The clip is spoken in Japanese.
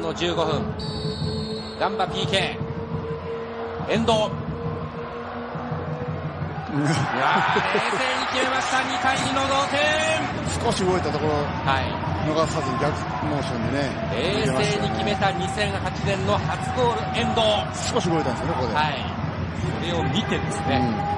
の15分。ガンバ PK。遠藤。冷静に決めました。2対2の同点。 少し動いたところ、 はい、 逃さずに逆モーションでね。 冷静に決めた2008年の初ゴール、遠藤。 少し動いたんですよね、ここで。 はい。それを見てですね。